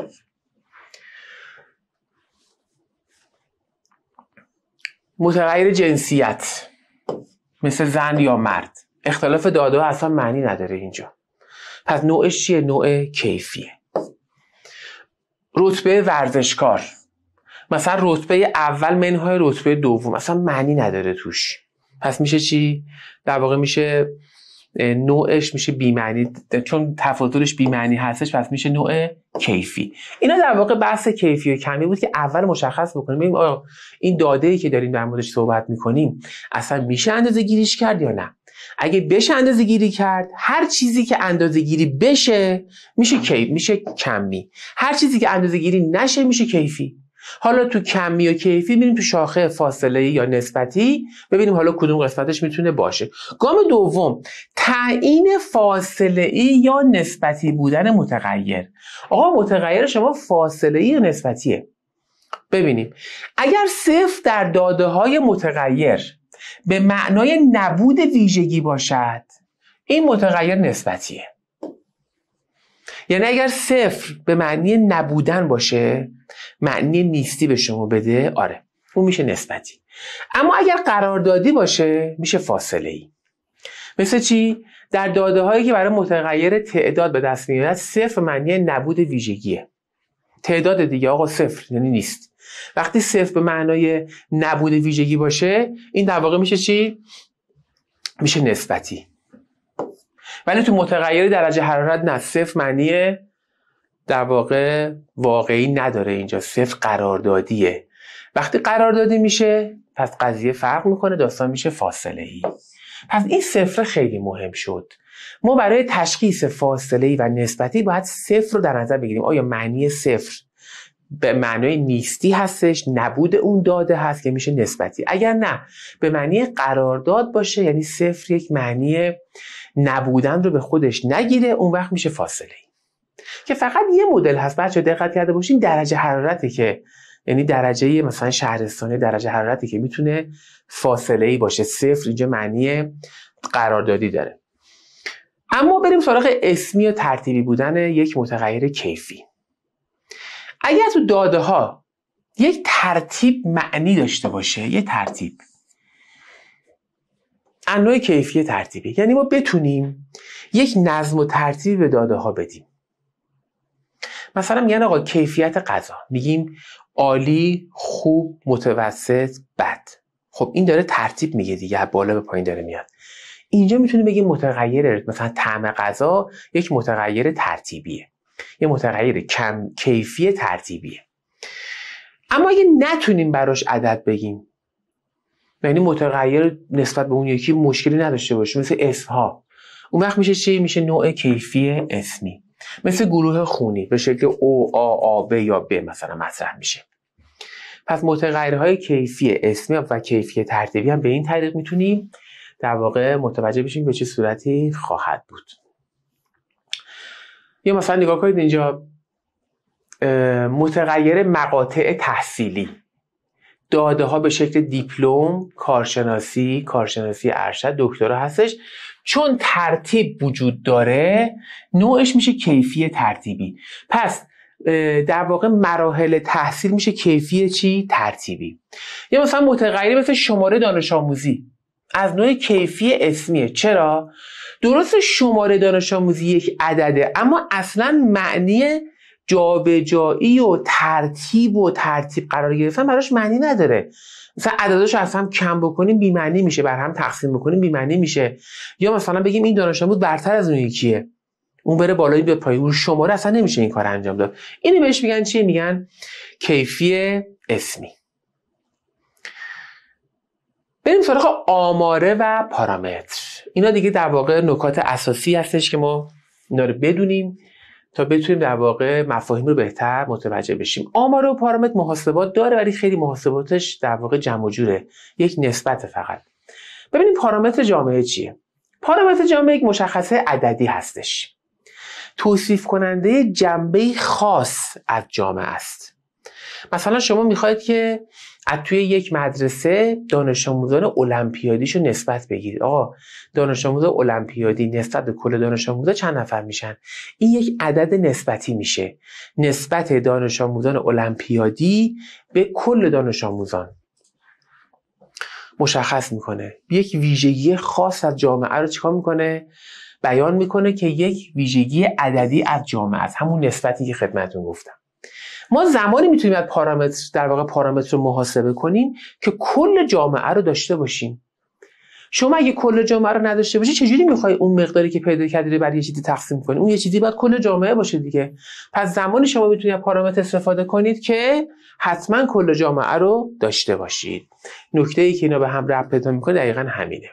متغیر جنسیت مثل زن یا مرد، اختلاف داده ها اصلا معنی نداره اینجا. پس نوعش چیه؟ نوع کیفیه. رتبه ورزشکار، مثلا رتبه اول منهای رتبه دوم، اصلا معنی نداره توش. پس میشه چی؟ در واقع میشه نوعش میشه بی‌معنی، چون تفاضلش بی‌معنی هستش پس میشه نوع کیفی. اینا در واقع بحث کیفی و کمی بود که اول مشخص بکنیم ببینیم آیا این داده‌ای که داریم در موردش صحبت میکنیم اصلا میشه اندازه گیریش کرد یا نه. اگه بشه اندازه گیری کرد، هر چیزی که اندازه گیری بشه میشه کیف، میشه کمی. هر چیزی که اندازه گیری نشه میشه کیفی. حالا تو کمی و کیفی ببینیم تو شاخه فاصله یا نسبتی ببینیم حالا کدوم قسمتش میتونه باشه. گام دوم، تعیین فاصله ای یا نسبتی بودن متغیر. آقا متغیر شما فاصله ای یا نسبتیه؟ ببینیم اگر صفر در داده های متغیر به معنای نبود ویژگی باشد، این متغیر نسبتیه. یعنی اگر صفر به معنی نبودن باشه، معنی نیستی به شما بده، آره اون میشه نسبتی. اما اگر قراردادی باشه میشه فاصله ای. مثل چی؟ در داده هایی که برای متغیر تعداد به دست میاد، صفر معنی نبود ویژگیه. تعداد دیگه آقا صفر یعنی نیست. وقتی صفر به معنای نبود ویژگی باشه، این در واقع میشه چی؟ میشه نسبتی. ولی تو متغیر درجه حرارت نه، صفر معنی در واقع واقعی نداره، اینجا صفر قراردادیه. وقتی قراردادی میشه پس قضیه فرق میکنه، داستان میشه فاصله ای. پس این صفر خیلی مهم شد. ما برای تشخیص فاصله ای و نسبتی باید صفر رو در نظر بگیریم. آیا معنی صفر به معنای نیستی هستش، نبود اون داده هست که میشه نسبتی؟ اگر نه به معنی قرارداد باشه، یعنی صفر یک معنی نبودن رو به خودش نگیره، اون وقت میشه فاصله ای. که فقط یه مدل هست بچه دقت کرده باشین، درجه حرارتی که یعنی درجه مثلا شهرستانی درجه حرارتی که میتونه فاصله ای باشه. صفر اینجا معنی قراردادی داره. اما بریم سراغ اسمی و ترتیبی بودن یک متغیر کیفی. اگر تو داده ها یک ترتیب معنی داشته باشه، یک ترتیب انواع کیفی ترتیبی، یعنی ما بتونیم یک نظم و ترتیب به داده ها بدیم. مثلا میگن آقا کیفیت غذا، میگیم عالی، خوب، متوسط، بد. خب این داره ترتیب میگه دیگه، بالا به پایین داره میاد. اینجا میتونیم بگیم متغیر مثلا طعم غذا یک متغیر ترتیبیه، یه متغیر کم کیفی ترتیبیه. اما اگه نتونیم براش عدد بگیم، یعنی متغیر نسبت به اون یکی مشکلی نداشته باشه، مثل اسمها، اون وقت میشه چی؟ میشه نوع کیفی اسمی. مثل گروه خونی به شکل او، آ، آ، ب یا ب مثلا مطرح میشه. پس متغیرهای کیفی اسمی و کیفی ترتیبی هم به این طریق میتونیم در واقع متوجه بشیم به چه صورتی خواهد بود. یا مثلا نگاه کنید اینجا متغیر مقاطع تحصیلی، داده ها به شکل دیپلم، کارشناسی، کارشناسی ارشد، دکترا هستش. چون ترتیب وجود داره نوعش میشه کیفی ترتیبی. پس در واقع مراحل تحصیل میشه کیفی چی؟ ترتیبی. یا مثلا متغیری مثل شماره دانش آموزی از نوع کیفی اسمیه. چرا؟ درست شماره دانش آموزی یک عدده، اما اصلا معنی جابجایی و ترتیب و ترتیب قرار گرفتن براش معنی نداره. مثلا عدداش از هم کم بکنیم بی معنی میشه، بر هم تقسیم بکنیم بی معنی میشه. یا مثلا بگیم این دانش آموز برتر از اون یکیه، اون بره بالایی بیاد پایین، اون شماره اصلا نمیشه این کار انجام داد. اینو بهش میگن چی؟ میگن کیفی اسمی. بریم سراغ آماره و پارامتر. اینا دیگه در واقع نکات اساسی هستش که ما اینا رو بدونیم تا بتونیم در واقع مفاهیم رو بهتر متوجه بشیم. آماره و پارامتر محاسبات داره ولی خیلی محاسباتش در واقع جمع و جوره، یک نسبت فقط. ببینیم پارامتر جامعه چیه؟ پارامتر جامعه یک مشخصه عددی هستش، توصیف کننده جنبه خاص از جامعه است. مثلا شما میخواید که از توی یک مدرسه دانش آموزان المپیادیشو نسبت بگیرید. آقا دانش آموز المپیادی نسبت به کل دانش آموزا چند نفر میشن؟ این یک عدد نسبتی میشه، نسبت دانش آموزان المپیادی به کل دانش آموزان مشخص میکنه. یک ویژگی خاص از جامعه رو چیکار میکنه؟ بیان میکنه که یک ویژگی عددی از جامعه است، همون نسبتی که خدمتتون گفتم. ما زمانی میتونیم از پارامتر در واقع پارامتر رو محاسبه کنیم که کل جامعه رو داشته باشیم. شما اگه کل جامعه رو نداشته باشی چجوری میخوای اون مقداری که پیدا کردی رو برای یه چیزی تقسیم کنی؟ اون یه چیزی باید کل جامعه باشه دیگه. پس زمانی شما میتونید از پارامتر استفاده کنید که حتما کل جامعه رو داشته باشید. نکته‌ای که اینا به هم ربط پیدا میکنه دقیقاً همینه.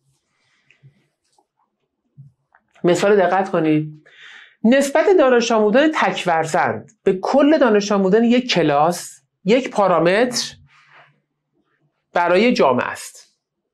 مثال دقت کنید. نسبت دانش آموزان تک فرزند به کل دانش آموزان یک کلاس یک پارامتر برای جامعه است.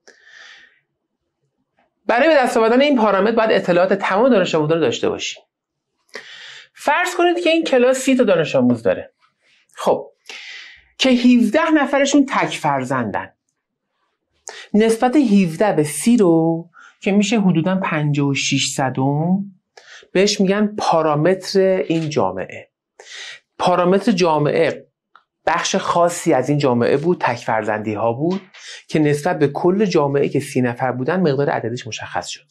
برای به دست آوردن این پارامتر باید اطلاعات تمام دانش آموزان رو داشته باشیم. فرض کنید که این کلاس سی تا دانش آموز داره. خب که هفده نفرشون تک فرزندن. نسبت هفده به سی رو که میشه حدوداً پنجاه و شش صدم بهش میگن پارامتر این جامعه. پارامتر جامعه بخش خاصی از این جامعه بود، تک فرزندی ها بود که نسبت به کل جامعه که سی نفر بودن مقدار عددش مشخص شد.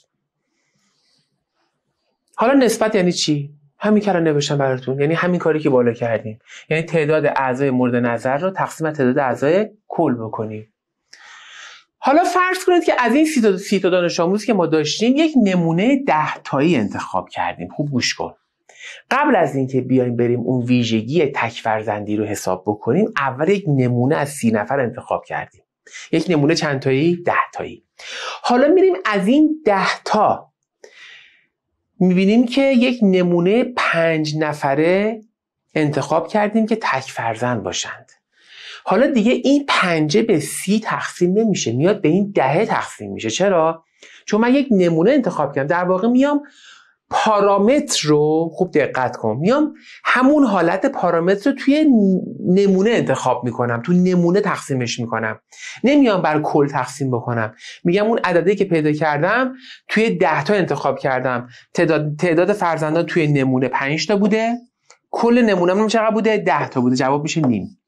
حالا نسبت یعنی چی؟ همین که الان نوشتم براتون، یعنی همین کاری که بالا کردیم، یعنی تعداد اعضای مورد نظر رو تقسیم بر تعداد اعضای کل بکنیم. حالا فرض کنید که از این سی تا, سی تا دانش آموز که ما داشتیم یک نمونه ده تایی انتخاب کردیم. خوب گوش کن. قبل از اینکه بیایم بریم اون ویژگی تک فرزندی رو حساب بکنیم، اول یک نمونه از سی نفر انتخاب کردیم. یک نمونه چند تایی؟ ده تایی. حالا میریم از این ده تا میبینیم که یک نمونه پنج نفره انتخاب کردیم که تک فرزند باشند. حالا دیگه این پنجه به سی تقسیم نمیشه، میاد به این دهه تقسیم میشه. چرا؟ چون من یک نمونه انتخاب کردم. در واقع میام پارامتر رو، خوب دقت کن، میام همون حالت پارامتر رو توی نمونه انتخاب میکنم، تو نمونه تقسیمش میکنم، نمیام بر کل تقسیم بکنم. میگم اون عددی که پیدا کردم توی ده تا انتخاب کردم، تعداد تعداد فرزندان توی نمونه پنج تا بوده، کل نمونه من چقدر بوده؟ ده تا بوده. جواب میشه نیم.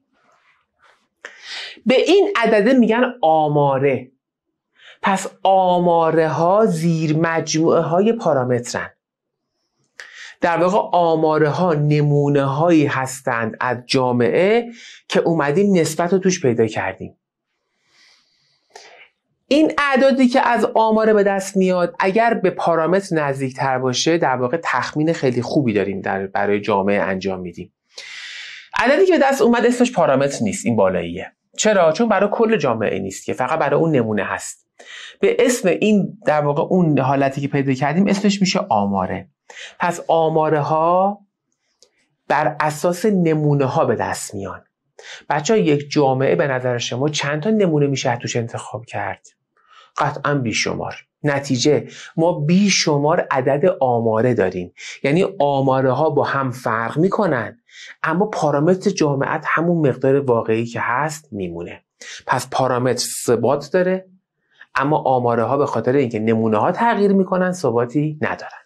به این عدده میگن آماره. پس آماره ها زیر مجموعه های پارامترن. در واقع آماره ها نمونه هایی هستند از جامعه که اومدیم نسبت رو توش پیدا کردیم. این اعدادی که از آماره به دست میاد اگر به پارامتر نزدیک تر باشه در واقع تخمین خیلی خوبی داریم در برای جامعه انجام میدیم. عددی که به دست اومد اسمش پارامتر نیست، این بالاییه. چرا؟ چون برای کل جامعه نیست که، فقط برای اون نمونه هست. به اسم این در واقع اون حالتی که پیدا کردیم اسمش میشه آماره. پس آماره ها بر اساس نمونه ها به دست میان. بچه‌ها یک جامعه به نظر شما چند تا نمونه میشه توش انتخاب کرد؟ قطعاً بیشمار. نتیجه ما بیشمار عدد آماره داریم. یعنی آماره ها با هم فرق میکنن اما پارامتر جامعه همون مقدار واقعی که هست میمونه. پس پارامتر ثبات داره اما آماره ها به خاطر اینکه نمونه ها تغییر میکنن ثباتی ندارن.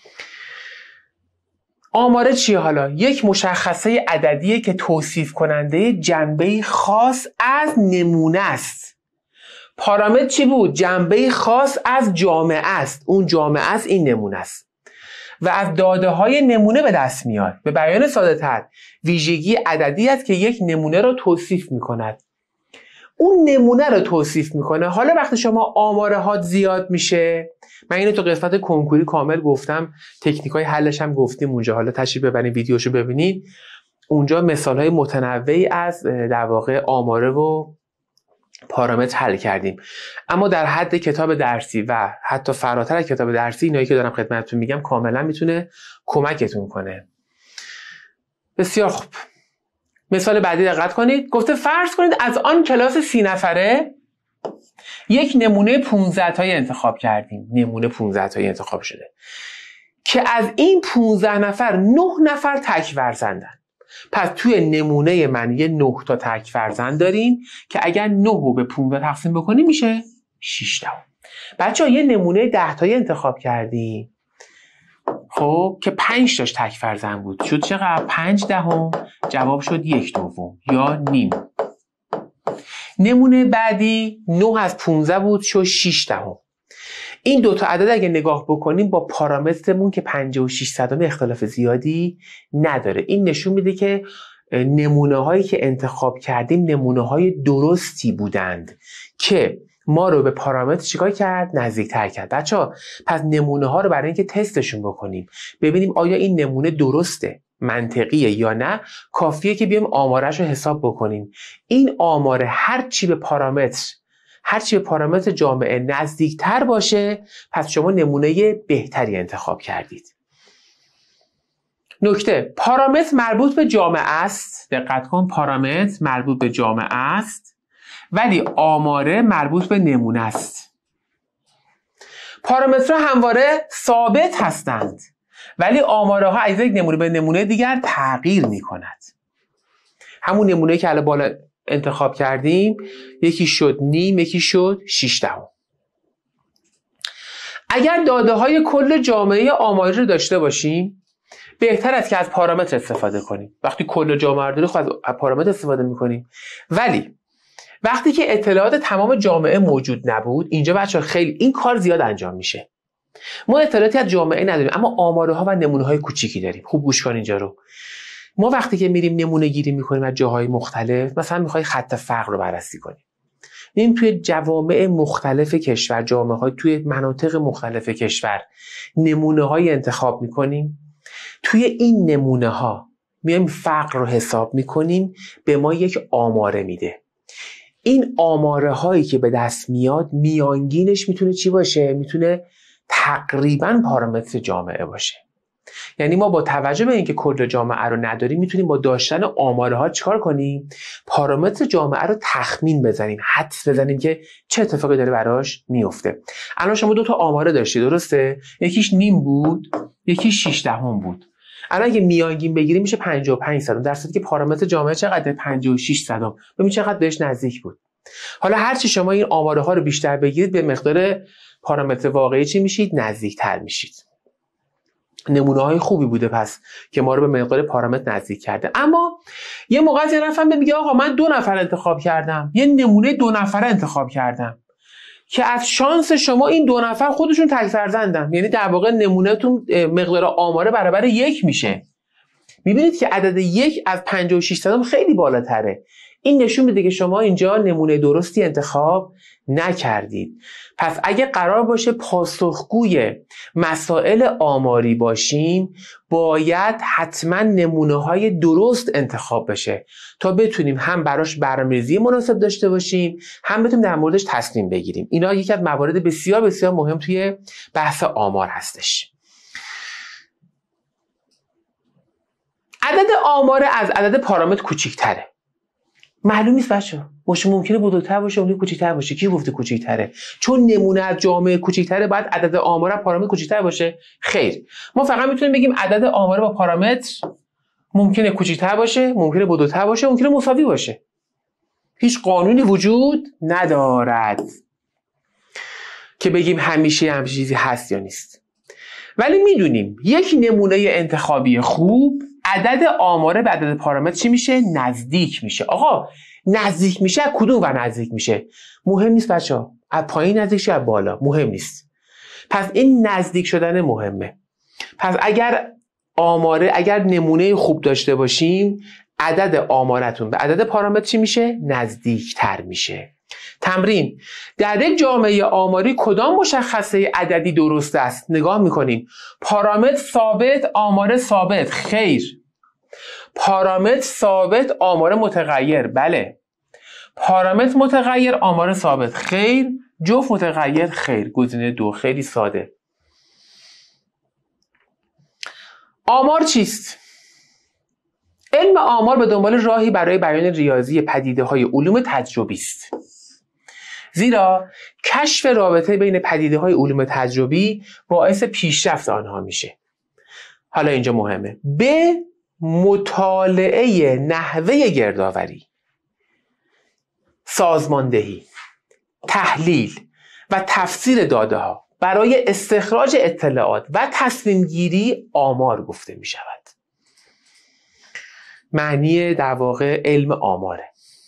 آماره چیه حالا؟ یک مشخصه عددیه که توصیف کننده جنبه خاص از نمونه است. پارامتر چی بود؟ جنبه خاص از جامعه است. اون جامعه است، این نمونه است و از داده های نمونه به دست میاد. به بیان ساده تر ویژگی عددی است که یک نمونه رو توصیف میکند. اون نمونه رو توصیف میکنه. حالا وقتی شما آماره ها زیاد میشه، من اینو تو قسمت کنکوری کامل گفتم، تکنیکای حلش هم گفتیم اونجا، حالا تشریف ببرید ویدیوشو ببینید. اونجا مثال های متنوعی از در واقع آماره و پارامتر حل کردیم. اما در حد کتاب درسی و حتی فراتر از کتاب درسی اینایی که دارم خدمتتون میگم کاملا میتونه کمکتون کنه. بسیار خوب. مثال بعدی دقت کنید. گفته فرض کنید از آن کلاس سی نفره یک نمونه پانزده تایی انتخاب کردیم. نمونه پانزده تایی انتخاب شده که از این پانزده نفر نه نفر تک فرزندن. پس توی نمونه من یه نه تا تک فرزند داریم که اگر نه رو به پانزده تقسیم بکنیم میشه شش تا. بچه‌ها یه نمونه ده تایی انتخاب کردیم خب که پنج تاش تک فرزند بود. شد چقدر؟ پنج دهم. جواب شد یک دوم یا نیم. نمونه بعدی نه از پانزده بود، شد شش دهم. این دوتا عدد اگه نگاه بکنیم با پارامترمون که پنجاه و شش صدم اختلاف زیادی نداره. این نشون میده که نمونه هایی که انتخاب کردیم نمونه های درستی بودند که ما رو به پارامتر چیکار کرد؟ نزدیکتر کرد. بچه‌ها پس نمونه ها رو برای اینکه تستشون بکنیم ببینیم آیا این نمونه درسته، منطقیه یا نه، کافیه که بیایم آمارش رو حساب بکنیم. این آماره هر چی به پارامتر هر چی به پارامتر جامعه نزدیکتر باشه پس شما نمونه بهتری انتخاب کردید. نکته، پارامتر مربوط به جامعه است. دقت کن، پارامتر مربوط به جامعه است ولی آماره مربوط به نمونه است. پارامترها همواره ثابت هستند ولی آماره ها از یک نمونه به نمونه دیگر تغییر می کند. همون نمونه که الان بالا انتخاب کردیم یکی شد نیم، یکی شد شش دهم. اگر داده های کل جامعه آماری رو داشته باشیم بهتر است که از پارامتر استفاده کنیم. وقتی کل جامعه رو داریم خب از پارامتر استفاده میکنیم. ولی وقتی که اطلاعات تمام جامعه موجود نبود، اینجا بچه‌ها خیلی این کار زیاد انجام میشه. ما اطلاعاتی از جامعه نداریم اما آماره ها و نمونه های کوچیکی داریم. خوب گوش کن اینجا رو. ما وقتی که میریم نمونه گیری میکنیم از جاهای مختلف، مثلا میخوای خط فقر رو بررسی کنیم، میریم توی جوامع مختلف کشور، جامعه های توی مناطق مختلف کشور نمونه های انتخاب میکنیم. توی این نمونه ها میایم فقر رو حساب میکنیم، به ما یک آماره میده. این آماره هایی که به دست میاد میانگینش میتونه چی باشه؟ میتونه تقریبا پارامتر جامعه باشه. یعنی ما با توجه به اینکه کل جامعه رو نداریم میتونیم با داشتن آماره ها چیکار کنیم؟ پارامتر جامعه رو تخمین بزنیم، حدس بزنیم که چه اتفاقی داره براش میفته. الان شما دو تا آماره داشتی، درسته؟ یکیش نیم بود، یکیش شش دهم بود. الان اگه میانگین بگیریم میشه پنجاه و پنج صدم، در صورتی که پارامتر جامعه چقدر؟ پنجاه و شش صدم. ببین چقدر بهش نزدیک بود. حالا هر چی شما این آماره ها رو بیشتر بگیرید به مقدار پارامتر واقعی چی میشید؟ نزدیکتر میشید. نمونه های خوبی بوده پس که ما رو به مقدار پارامتر نزدیک کرده. اما یه موقع یه نفر میگه آقا من دو نفر انتخاب کردم، یه نمونه دو نفره انتخاب کردم که از شانس شما این دو نفر خودشون تک فرزندن، یعنی در واقع نمونهتون مقدار آماره برابر یک میشه. میبینید که عدد یک از پنجاه و شش صدم خیلی بالاتره. این نشون میده که شما اینجا نمونه درستی انتخاب نکردید. پس اگه قرار باشه پاسخگوی مسائل آماری باشیم باید حتما نمونه های درست انتخاب بشه تا بتونیم هم براش برنامه‌ریزی مناسب داشته باشیم هم بتونیم در موردش تصمیم بگیریم. اینا یکی از موارد بسیار بسیار مهم توی بحث آمار هستش. عدد آمار از عدد پارامتر کوچیک‌تره. معلوم نیست بچه‌ها، باشه ممکنه بزرگتر باشه، اون کوچیک‌تر باشه. کی گفته کوچیک‌تره؟ چون نمونه از جامعه کوچیک‌تره باید عدد آمار از پارامتر کوچیک‌تر باشه؟ خیر. ما فقط میتونیم بگیم عدد آمار با پارامتر ممکنه کوچیک‌تر باشه، ممکنه بزرگتر باشه، ممکنه مساوی باشه. هیچ قانونی وجود ندارد که بگیم همیشه همچین چیزی هست یا نیست. ولی میدونیم یک نمونه انتخابی خوب عدد آماره به عدد پارامتر چی میشه؟ نزدیک میشه. آقا نزدیک میشه، از کدوم ور نزدیک میشه؟ مهم نیست بچه‌ها، از پایین نزدیک شه از بالا، مهم نیست. پس این نزدیک شدن مهمه. پس اگر آماره اگر نمونه خوب داشته باشیم عدد آمارتون به عدد پارامتر چی میشه؟ نزدیکتر میشه. تمرین: در یک جامعه آماری کدام مشخصه عددی درست است؟ نگاه میکنیم. پارامتر ثابت، آمار ثابت. خیر. پارامتر ثابت، آمار متغیر. بله. پارامتر متغیر، آمار ثابت. خیر. جفت متغیر. خیر. گزینه دو. خیلی ساده. آمار چیست؟ علم آمار به دنبال راهی برای بیان ریاضی پدیده‌های علوم تجربی است. زیرا کشف رابطه بین پدیده‌های علوم تجربی باعث پیشرفت آنها میشه. حالا اینجا مهمه. به مطالعه نحوه گردآوری، سازماندهی، تحلیل و تفسیر داده ها برای استخراج اطلاعات و تصمیم گیری آمار گفته می شود. معنی در واقع علم آماره.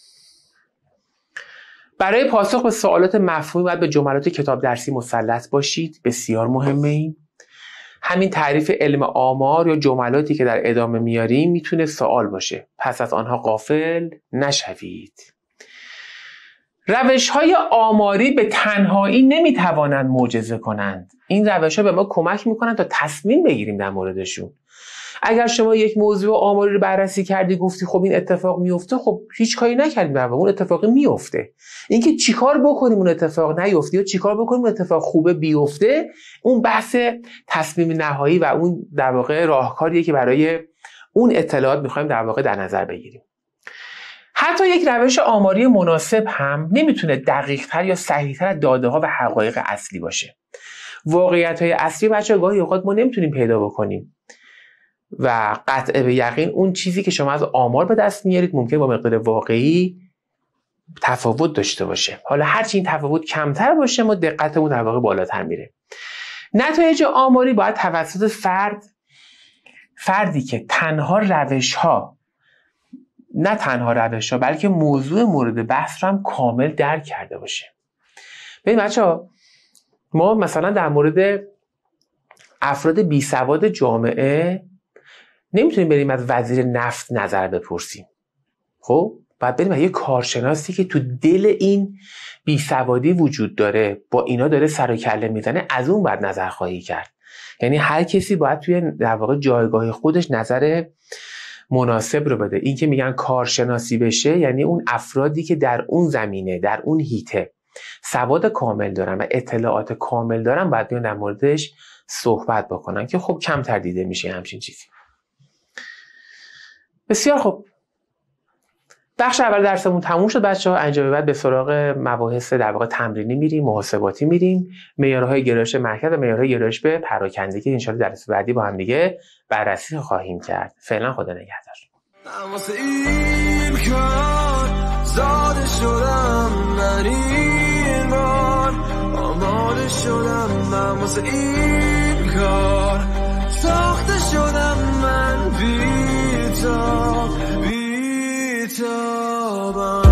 برای پاسخ به سوالات مفهومی باید به جملات کتاب درسی مسلط باشید. بسیار مهمه این. همین تعریف علم آمار یا جملاتی که در ادامه میاریم میتونه سوال باشه، پس از آنها غافل نشوید. روش‌های آماری به تنهایی نمیتوانند معجزه کنند. این روش‌ها به ما کمک میکنند تا تصمیم بگیریم در موردشون. اگر شما یک موضوع آماری رو بررسی کردی، گفتی خب این اتفاق میفته، خب هیچ کاری نکردیم، در واقع اون اتفاق میفته. اینکه چیکار بکنیم اون اتفاق نیفته یا چیکار بکنیم اون اتفاق خوبه بیفته، اون بحث تصمیم نهایی و اون در واقع راهکاریه که برای اون اطلاعات میخوایم در واقع در نظر بگیریم. حتی یک روش آماری مناسب هم نمیتونه دقیق‌تر یا صحیح‌تر از داده‌ها و حقایق اصلی باشه. واقعیت‌های اصلی بچه‌ها گاهی اوقات ما نمیتونیم پیدا بکنیم و قطع به یقین اون چیزی که شما از آمار به دست میارید ممکن با مقدار واقعی تفاوت داشته باشه. حالا هرچی این تفاوت کمتر باشه ما دقتمون در واقع بالاتر میره. نتایج آماری باید توسط فرد فردی که تنها روش‌ها نه تنها روش‌ها بلکه موضوع مورد بحث رو هم کامل درک کرده باشه. ببین بچه‌ها، ما مثلا در مورد افراد بی سواد جامعه نمیتونیم بریم از وزیر نفت نظر بپرسیم. خب باید بریم از یه کارشناسی که تو دل این بی سوادی وجود داره، با اینا داره سر و کله میزنه، از اون باید نظر خواهی کرد. یعنی هر کسی باید توی در واقع جایگاه خودش نظر مناسب رو بده. این که میگن کارشناسی بشه یعنی اون افرادی که در اون زمینه، در اون حیطه سواد کامل دارن و اطلاعات کامل دارن باید بیان در موردش صحبت بکنن که خب کمتر دیده میشه همچین چیزی. بسیار خوب، بخش اول درسمون تموم شد بچه‌ها. انجام بعد به سراغ مباحث در واقع تمرینی میریم، محاسباتی میریم، معیارهای گرایش مرکز و معیارهای گرایش به پراکنده که ان شاءالله درس بعدی با هم دیگه بررسی خواهیم کرد. فعلا خدا نگهدار. واسه این کار زاده شدم من، این بار آماده شدم من، واسه این کار ساخته شدم من، بی تا بی تا